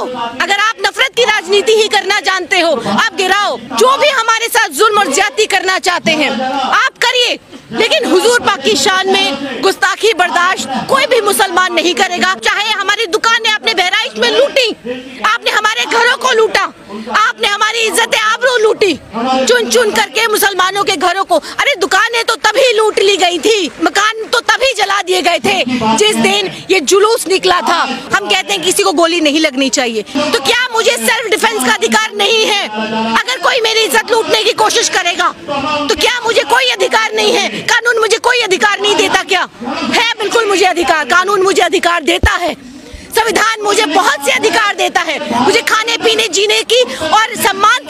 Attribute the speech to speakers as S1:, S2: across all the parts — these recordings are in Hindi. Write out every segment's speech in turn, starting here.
S1: गिराओ, अगर आप नफरत की राजनीति ही करना जानते हो आप गिराओ। जो भी हमारे साथ जुल्म और ज्यादती करना चाहते हैं आप करिए, लेकिन हुजूर पाक की शान में गुस्ताखी बर्दाश्त कोई भी मुसलमान नहीं करेगा। चाहे हमारी दुकानें आपने बहराइच में लूटी, आपने हमारे घरों को लूटा, आपने हमारी इज्जत आबरू लूटी, चुन चुन करके मुसलमानों के घरों को। अरे दुकानें तो तभी लूट ली गई थी, मकान तो तभी जला दिए गए थे जिस दिन ये जुलूस निकला था। हम कहते हैं किसी को गोली नहीं लगनी चाहिए, तो क्या मुझे सेल्फ डिफेंस का अधिकार नहीं है? अगर कोई मेरी इज्जत लूटने की कोशिश करेगा तो क्या मुझे कोई अधिकार नहीं है? कानून मुझे कोई अधिकार नहीं देता क्या? है, बिल्कुल मुझे अधिकार, कानून मुझे अधिकार देता है, संविधान मुझे बहुत से अधिकार देता है। मुझे खाने पीने जीने की और सम्मान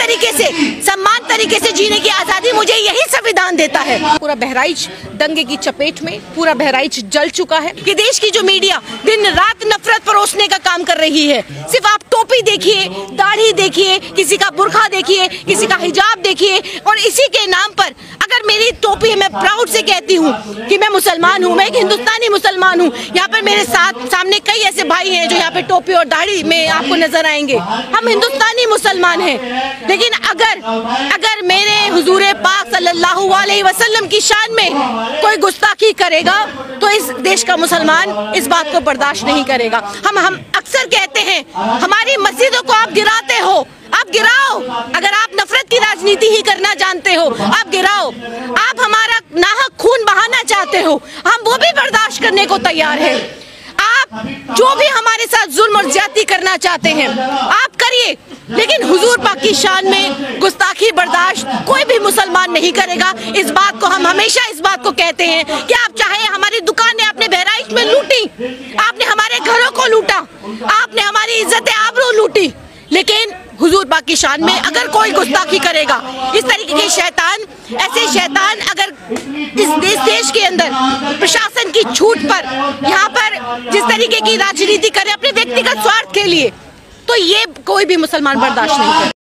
S1: तरीके से जीने की आजादी मुझे यही संविधान देता है। पूरा बहराइच दंगे की चपेट में, पूरा बहराइच जल चुका है। ये देश की जो मीडिया दिन रात नफरत परोसने का काम कर रही है। सिर्फ आप टोपी देखिए, दाढ़ी देखिए, किसी का बुर्खा देखिए, किसी का हिजाब देखिए, और इसी के नाम पर अगर मेरी टोपी है, मैं प्राउड से कहती हूँ कि मैं मुसलमान हूँ, मैं एक हिंदुस्तानी मुसलमान हूँ। यहाँ पर मेरे सामने कई ऐसे भाई हैं जो यहाँ पे टोपी और दाढ़ी में आपको नजर आएंगे। हम हिंदुस्तानी मुसलमान हैं, लेकिन अगर मेरे हुजूरे पाक सल्लल्लाहु अलैहि वसल्लम की शान में कोई गुस्ताखी करेगा तो इस देश का मुसलमान इस बात को बर्दाश्त नहीं करेगा। हम अक्सर कहते हैं हमारी मस्जिदों को आप गिराते हो, आप गिराओ। अगर आप नफरत की राजनीति ही करना जानते हो आप गिराओ। आप हमारा नाहक खून बहाना चाहते हो, हम वो भी बर्दाश्त करने को तैयार है। आप जो भी हमारे साथ जुल्म और ज्यादती करना चाहते हैं आप करिए, लेकिन हुजूर पाक की शान में गुस्ताखी बर्दाश्त कोई भी मुसलमान नहीं करेगा। इस बात को हम हमेशा इस बात को कहते हैं कि आप चाहे हमारी दुकानें आपने बहराइच में लूटी, आपने हमारे घरों को लूटा, आपने हमारी इज्जत आबरू लूटी, लेकिन हुजूर पाक की शान में अगर कोई गुस्ताखी करेगा, इस तरीके के ऐसे शैतान अगर इस देश के अंदर प्रशासन की छूट पर यहाँ पर जिस तरीके की राजनीति करे अपने व्यक्तिगत स्वार्थ के लिए, तो ये कोई भी मुसलमान बर्दाश्त नहीं करे।